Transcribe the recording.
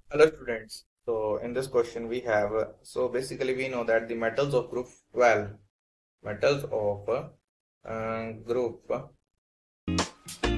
Hello students. So in this question we have so basically we know that the metals of group 12 metals of group